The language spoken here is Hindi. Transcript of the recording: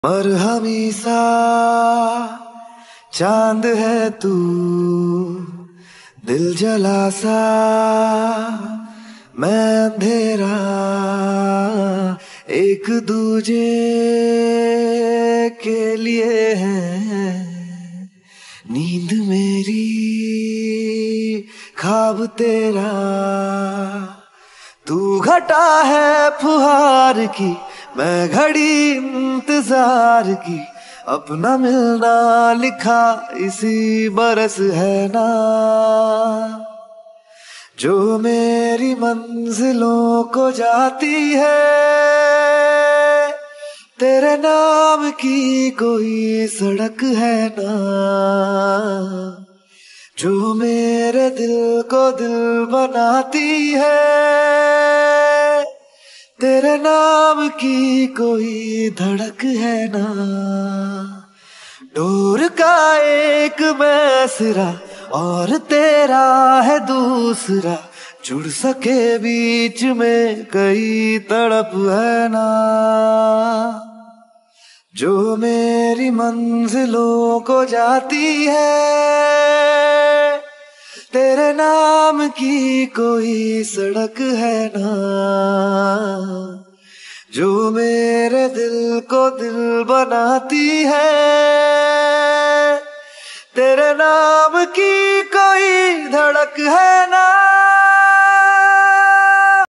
मरहमी सा चांद है तू, दिल जला सा मैं अंधेरा, एक दूजे के लिए है नींद मेरी, ख्वाब तेरा। तू घटा है फुहार की, मैं घड़ी इंतजार की, अपना मिलना लिखा इसी बरस है ना। जो मेरी मंजिलों को जाती है, तेरे नाम की कोई सड़क है ना। जो मेरे दिल को दिल बनाती है, तेरे नाम की कोई धड़क है ना। डोर का एक मैं सिरा और तेरा है दूसरा, जुड़ सके बीच में कई तड़प है ना। जो मेरी मंजिलों को जाती है, तेरे नाम की कोई सड़क है ना। जो मेरे दिल को दिल बनाती है, तेरे नाम की कोई धड़क है ना।